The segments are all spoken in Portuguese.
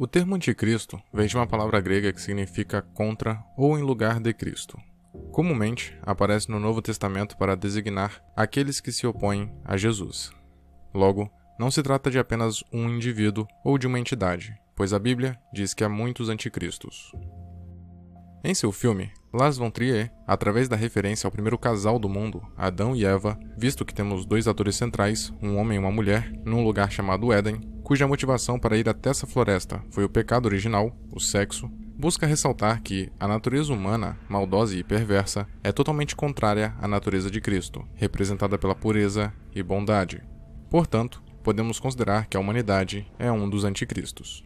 O termo anticristo vem de uma palavra grega que significa contra ou em lugar de Cristo. Comumente, aparece no Novo Testamento para designar aqueles que se opõem a Jesus. Logo, não se trata de apenas um indivíduo ou de uma entidade, pois a Bíblia diz que há muitos anticristos. Em seu filme, Lars von Trier, através da referência ao primeiro casal do mundo, Adão e Eva, visto que temos dois atores centrais, um homem e uma mulher, num lugar chamado Éden, cuja motivação para ir até essa floresta foi o pecado original, o sexo, busca ressaltar que a natureza humana, maldosa e perversa, é totalmente contrária à natureza de Cristo, representada pela pureza e bondade. Portanto, podemos considerar que a humanidade é um dos anticristos.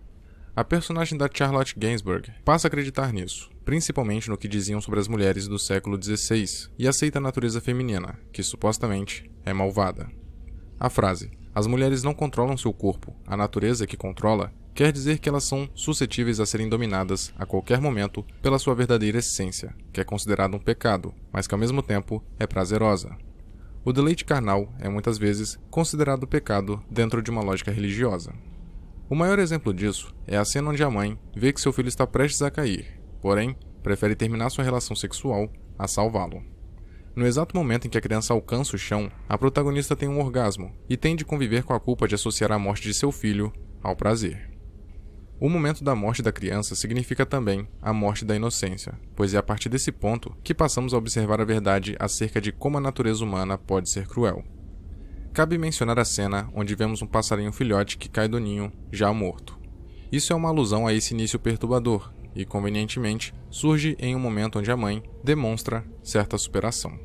A personagem da Charlotte Gainsbourg passa a acreditar nisso, principalmente no que diziam sobre as mulheres do século XVI, e aceita a natureza feminina, que supostamente é malvada. A frase, "as mulheres não controlam seu corpo, a natureza é que controla", quer dizer que elas são suscetíveis a serem dominadas a qualquer momento pela sua verdadeira essência, que é considerada um pecado, mas que ao mesmo tempo é prazerosa. O deleite carnal é muitas vezes considerado pecado dentro de uma lógica religiosa. O maior exemplo disso é a cena onde a mãe vê que seu filho está prestes a cair, porém, prefere terminar sua relação sexual a salvá-lo. No exato momento em que a criança alcança o chão, a protagonista tem um orgasmo e tem de conviver com a culpa de associar a morte de seu filho ao prazer. O momento da morte da criança significa também a morte da inocência, pois é a partir desse ponto que passamos a observar a verdade acerca de como a natureza humana pode ser cruel. Cabe mencionar a cena onde vemos um passarinho filhote que cai do ninho, já morto. Isso é uma alusão a esse início perturbador e, convenientemente, surge em um momento onde a mãe demonstra certa superação.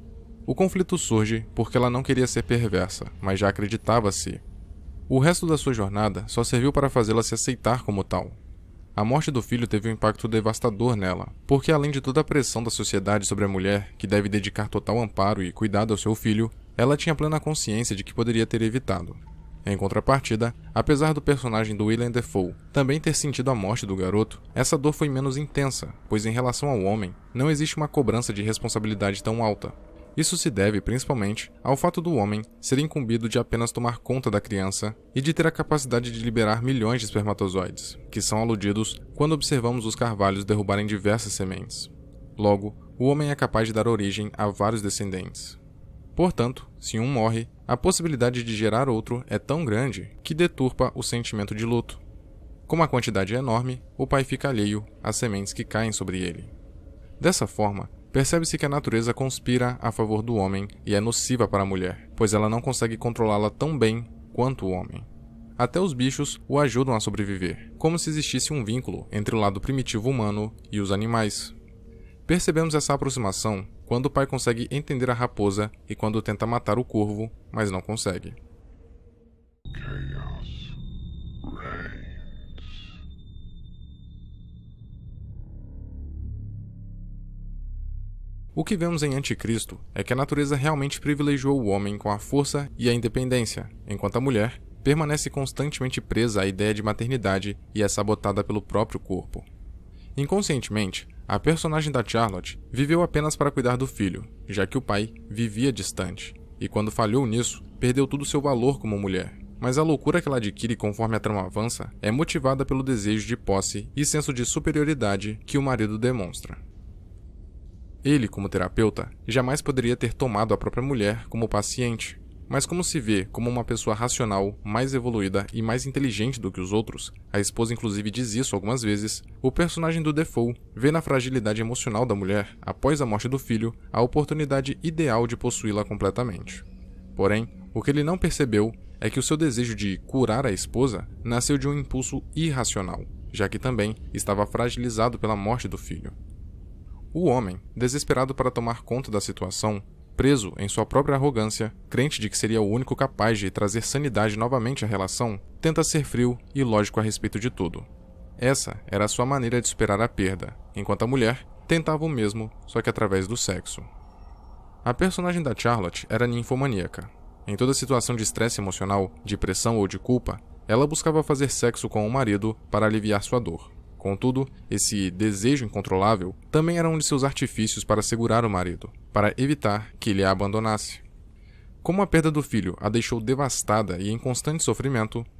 O conflito surge porque ela não queria ser perversa, mas já acreditava ser. O resto da sua jornada só serviu para fazê-la se aceitar como tal. A morte do filho teve um impacto devastador nela, porque além de toda a pressão da sociedade sobre a mulher, que deve dedicar total amparo e cuidado ao seu filho, ela tinha plena consciência de que poderia ter evitado. Em contrapartida, apesar do personagem do Willem Dafoe também ter sentido a morte do garoto, essa dor foi menos intensa, pois em relação ao homem, não existe uma cobrança de responsabilidade tão alta. Isso se deve principalmente ao fato do homem ser incumbido de apenas tomar conta da criança e de ter a capacidade de liberar milhões de espermatozoides, que são aludidos quando observamos os carvalhos derrubarem diversas sementes. Logo, o homem é capaz de dar origem a vários descendentes. Portanto, se um morre, a possibilidade de gerar outro é tão grande que deturpa o sentimento de luto. Como a quantidade é enorme, o pai fica alheio às sementes que caem sobre ele. Dessa forma, percebe-se que a natureza conspira a favor do homem e é nociva para a mulher, pois ela não consegue controlá-la tão bem quanto o homem. Até os bichos o ajudam a sobreviver, como se existisse um vínculo entre o lado primitivo humano e os animais. Percebemos essa aproximação quando o pai consegue entender a raposa e quando tenta matar o corvo, mas não consegue. O que vemos em Anticristo é que a natureza realmente privilegiou o homem com a força e a independência, enquanto a mulher permanece constantemente presa à ideia de maternidade e é sabotada pelo próprio corpo. Inconscientemente, a personagem da Charlotte viveu apenas para cuidar do filho, já que o pai vivia distante, e quando falhou nisso, perdeu todo o seu valor como mulher. Mas a loucura que ela adquire conforme a trama avança é motivada pelo desejo de posse e senso de superioridade que o marido demonstra. Ele, como terapeuta, jamais poderia ter tomado a própria mulher como paciente, mas como se vê como uma pessoa racional, mais evoluída e mais inteligente do que os outros, a esposa inclusive diz isso algumas vezes, o personagem do Dafoe vê na fragilidade emocional da mulher, após a morte do filho, a oportunidade ideal de possuí-la completamente. Porém, o que ele não percebeu é que o seu desejo de curar a esposa nasceu de um impulso irracional, já que também estava fragilizado pela morte do filho. O homem, desesperado para tomar conta da situação, preso em sua própria arrogância, crente de que seria o único capaz de trazer sanidade novamente à relação, tenta ser frio e lógico a respeito de tudo. Essa era a sua maneira de superar a perda, enquanto a mulher tentava o mesmo, só que através do sexo. A personagem da Charlotte era ninfomaníaca. Em toda situação de estresse emocional, de pressão ou de culpa, ela buscava fazer sexo com o marido para aliviar sua dor. Contudo, esse desejo incontrolável também era um de seus artifícios para segurar o marido, para evitar que ele a abandonasse. Como a perda do filho a deixou devastada e em constante sofrimento,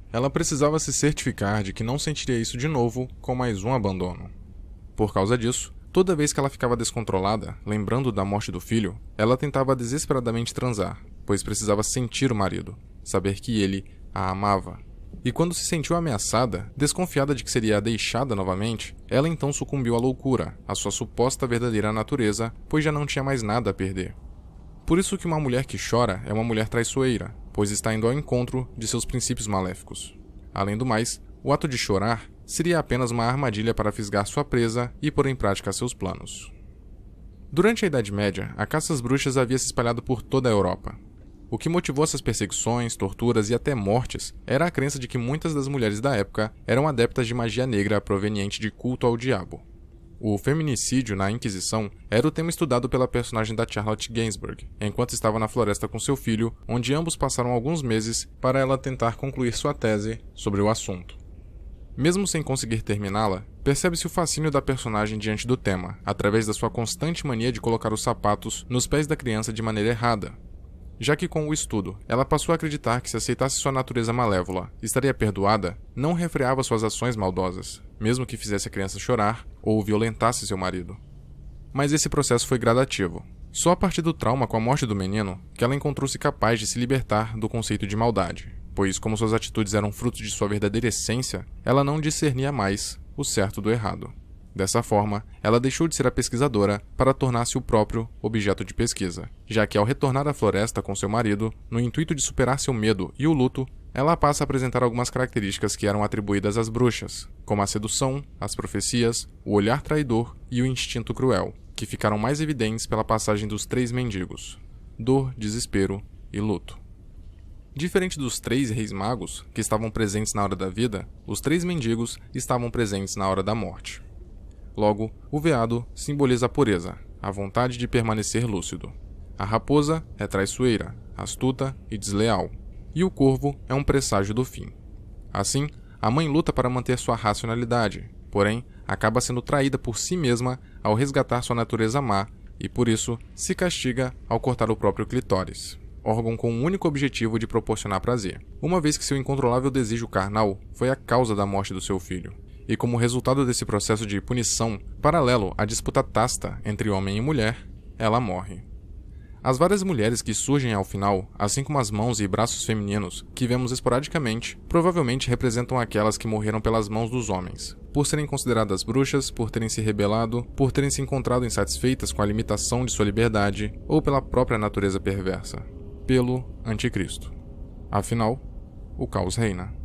ela precisava se certificar de que não sentiria isso de novo com mais um abandono. Por causa disso, toda vez que ela ficava descontrolada, lembrando da morte do filho, ela tentava desesperadamente transar, pois precisava sentir o marido, saber que ele a amava. E quando se sentiu ameaçada, desconfiada de que seria deixada novamente, ela então sucumbiu à loucura, à sua suposta verdadeira natureza, pois já não tinha mais nada a perder. Por isso que uma mulher que chora é uma mulher traiçoeira, pois está indo ao encontro de seus princípios maléficos. Além do mais, o ato de chorar seria apenas uma armadilha para fisgar sua presa e pôr em prática seus planos. Durante a Idade Média, a caça às bruxas havia se espalhado por toda a Europa. O que motivou essas perseguições, torturas e até mortes era a crença de que muitas das mulheres da época eram adeptas de magia negra proveniente de culto ao diabo. O feminicídio na Inquisição era o tema estudado pela personagem da Charlotte Gainsbourg, enquanto estava na floresta com seu filho, onde ambos passaram alguns meses para ela tentar concluir sua tese sobre o assunto. Mesmo sem conseguir terminá-la, percebe-se o fascínio da personagem diante do tema, através da sua constante mania de colocar os sapatos nos pés da criança de maneira errada. Já que com o estudo, ela passou a acreditar que se aceitasse sua natureza malévola, estaria perdoada, não refreava suas ações maldosas, mesmo que fizesse a criança chorar ou violentasse seu marido. Mas esse processo foi gradativo. Só a partir do trauma com a morte do menino que ela encontrou-se capaz de se libertar do conceito de maldade, pois como suas atitudes eram frutos de sua verdadeira essência, ela não discernia mais o certo do errado. Dessa forma, ela deixou de ser a pesquisadora para tornar-se o próprio objeto de pesquisa, já que ao retornar à floresta com seu marido, no intuito de superar seu medo e o luto, ela passa a apresentar algumas características que eram atribuídas às bruxas, como a sedução, as profecias, o olhar traidor e o instinto cruel, que ficaram mais evidentes pela passagem dos 3 mendigos: dor, desespero e luto. Diferente dos 3 reis magos, que estavam presentes na hora da vida, os 3 mendigos estavam presentes na hora da morte. Logo, o veado simboliza a pureza, a vontade de permanecer lúcido. A raposa é traiçoeira, astuta e desleal. E o corvo é um presságio do fim. Assim, a mãe luta para manter sua racionalidade, porém, acaba sendo traída por si mesma ao resgatar sua natureza má e, por isso, se castiga ao cortar o próprio clitóris, órgão com o único objetivo de proporcionar prazer, uma vez que seu incontrolável desejo carnal foi a causa da morte do seu filho. E como resultado desse processo de punição, paralelo à disputa tácita entre homem e mulher, ela morre. As várias mulheres que surgem ao final, assim como as mãos e braços femininos, que vemos esporadicamente, provavelmente representam aquelas que morreram pelas mãos dos homens, por serem consideradas bruxas, por terem se rebelado, por terem se encontrado insatisfeitas com a limitação de sua liberdade, ou pela própria natureza perversa, pelo Anticristo. Afinal, o caos reina.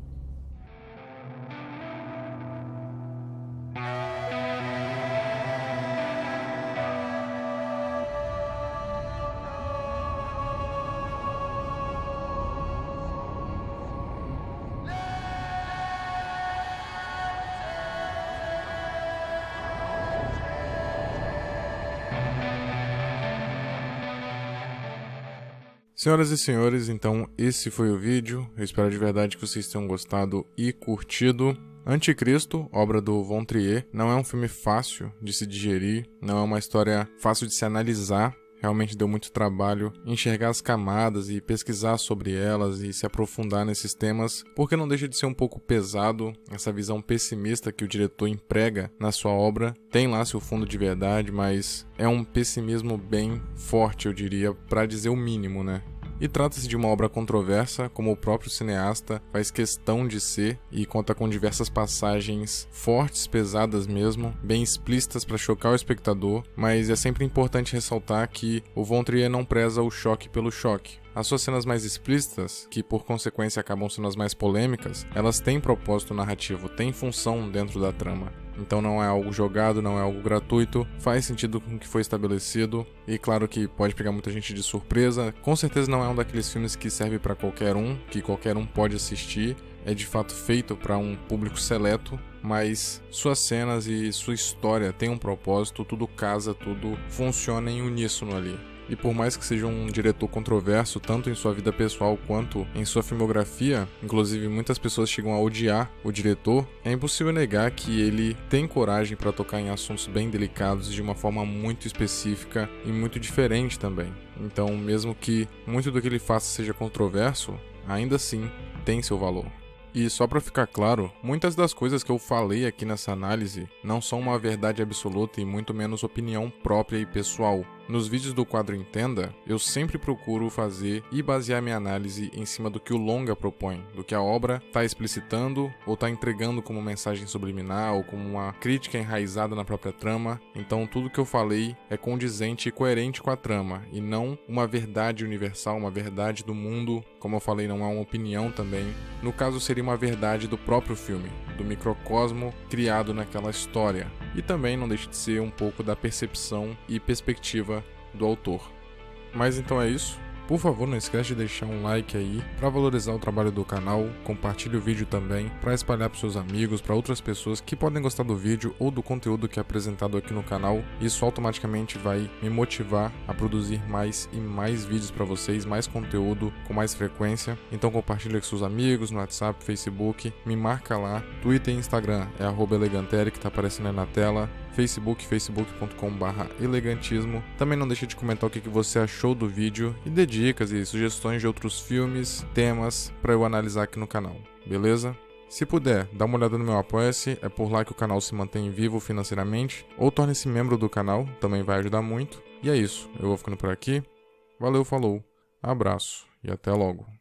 Senhoras e senhores, então esse foi o vídeo. Eu espero de verdade que vocês tenham gostado e curtido. Anticristo, obra do Von Trier, não é um filme fácil de se digerir, não é uma história fácil de se analisar. Realmente deu muito trabalho enxergar as camadas e pesquisar sobre elas e se aprofundar nesses temas, porque não deixa de ser um pouco pesado essa visão pessimista que o diretor emprega na sua obra. Tem lá seu fundo de verdade, mas é um pessimismo bem forte, eu diria, para dizer o mínimo, né? E trata-se de uma obra controversa, como o próprio cineasta faz questão de ser, e conta com diversas passagens fortes, pesadas mesmo, bem explícitas para chocar o espectador, mas é sempre importante ressaltar que o Von Trier não preza o choque pelo choque. As suas cenas mais explícitas, que por consequência acabam sendo as mais polêmicas, elas têm propósito narrativo, têm função dentro da trama. Então não é algo jogado, não é algo gratuito, faz sentido com o que foi estabelecido, e claro que pode pegar muita gente de surpresa. Com certeza não é um daqueles filmes que serve para qualquer um, que qualquer um pode assistir, é de fato feito para um público seleto, mas suas cenas e sua história têm um propósito, tudo casa, tudo funciona em uníssono ali. E por mais que seja um diretor controverso, tanto em sua vida pessoal quanto em sua filmografia, inclusive muitas pessoas chegam a odiar o diretor, é impossível negar que ele tem coragem para tocar em assuntos bem delicados de uma forma muito específica e muito diferente também. Então, mesmo que muito do que ele faça seja controverso, ainda assim tem seu valor. E só para ficar claro, muitas das coisas que eu falei aqui nessa análise não são uma verdade absoluta e muito menos opinião própria e pessoal. Nos vídeos do quadro Entenda, eu sempre procuro fazer e basear minha análise em cima do que o longa propõe, do que a obra está explicitando ou está entregando como mensagem subliminar ou como uma crítica enraizada na própria trama. Então tudo que eu falei é condizente e coerente com a trama, e não uma verdade universal, uma verdade do mundo. Como eu falei, não é uma opinião também. No caso, seria uma verdade do próprio filme, do microcosmo criado naquela história. E também não deixa de ser um pouco da percepção e perspectiva do autor. Mas então é isso. Por favor, não esquece de deixar um like aí para valorizar o trabalho do canal, compartilhe o vídeo também para espalhar para seus amigos, para outras pessoas que podem gostar do vídeo ou do conteúdo que é apresentado aqui no canal. Isso automaticamente vai me motivar a produzir mais e mais vídeos para vocês, mais conteúdo com mais frequência. Então compartilhe com seus amigos no WhatsApp, Facebook, me marca lá, Twitter e Instagram é @eleganteri, que está aparecendo aí na tela. facebook.com/elegantismo. Também não deixe de comentar o que você achou do vídeo e dê dicas e sugestões de outros filmes, temas para eu analisar aqui no canal, beleza? Se puder, dá uma olhada no meu Apoia-se, é por lá que o canal se mantém vivo financeiramente, ou torne-se membro do canal, também vai ajudar muito. E é isso, eu vou ficando por aqui. Valeu, falou, abraço e até logo.